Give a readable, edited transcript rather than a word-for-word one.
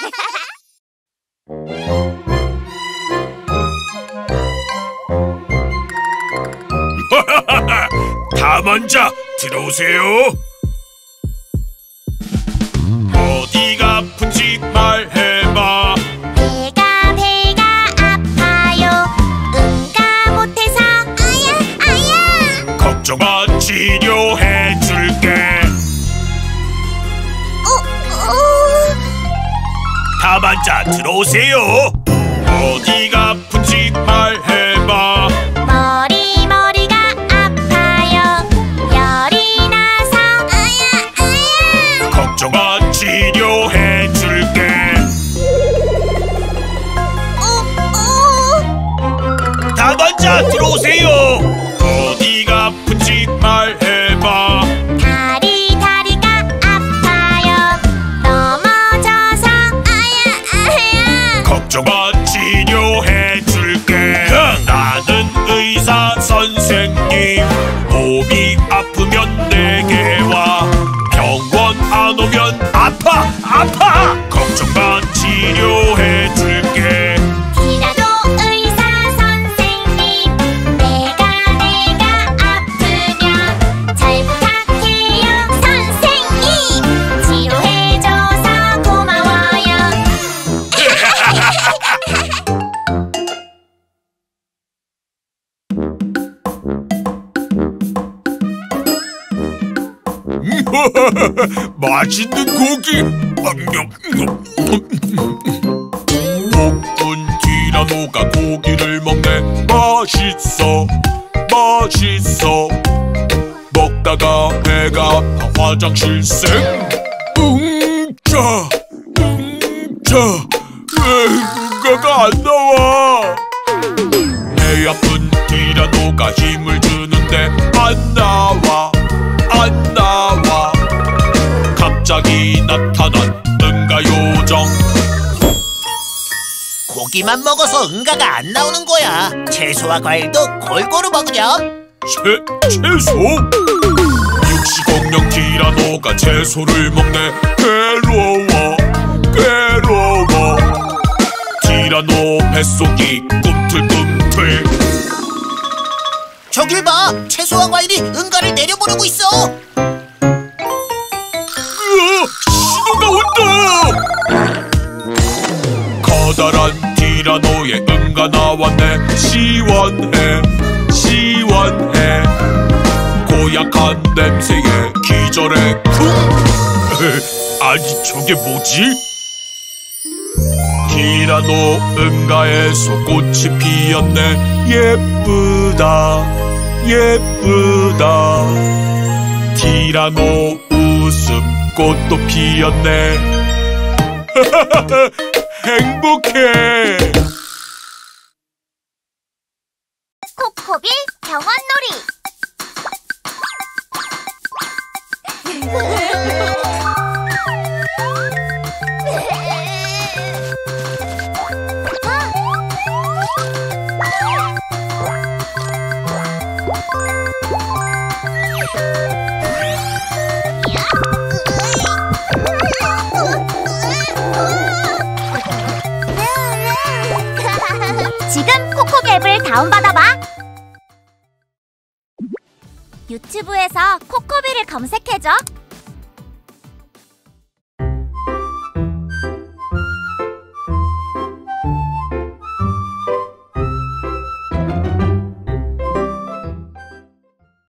탐험자 들어오세요. 어디가 아픈지 말해봐. 배가 아파요. 응가 못해서 아야. 걱정 마, 치료해줄게. 탐험자 들어오세요. 어디가 아픈지 말해봐. 머리가 아파요. 열이 나서 아야. 걱정 마, 치료해줄게. 탐험자 들어오세요. 어디가 아픈지 말해봐. 다리가 아파요. 넘어져서 아야. 걱정 마, 치료해줄게. 나는 의사 선생님. 몸이 아프면 내게 와. 병원 안 오면 아파. 걱정 마, 치료해줄게. 티라노 의사 선생님. 내가 아프면 잘 부탁해요 선생님. 치료해줘서 고마워요. 맛있는 고기. 복분 티라노가 고기를 먹네. 맛있어. 먹다가 배가 아파 화장실 쌩. 웅짜. 왜 응가가 안 나와? 배 아픈 티라노가 힘을 주는데 안 나와. 갑자기 나타난 응가 요정. 고기만 먹어서 응가가 안 나오는 거야. 채소와 과일도 골고루 먹으렴. 채소? 육식공룡 티라노가 채소를 먹네. 괴로워. 티라노 뱃속이 꿈틀꿈틀. 저길 봐. 채소와 과일이 응가를 내려보내고 있어. 신호가 온다. 커다란 티라노의 응가 나왔네. 시원해. 고약한 냄새에 기절해. 아니 저게 뭐지? 티라노 응가에서 꽃이 피었네. 예쁘다. 티라노 웃음꽃도 피었네. 행복해. 코코빌 병원놀이. 지금 코코비 앱을 다운받아봐. 유튜브에서 코코비를 검색해줘.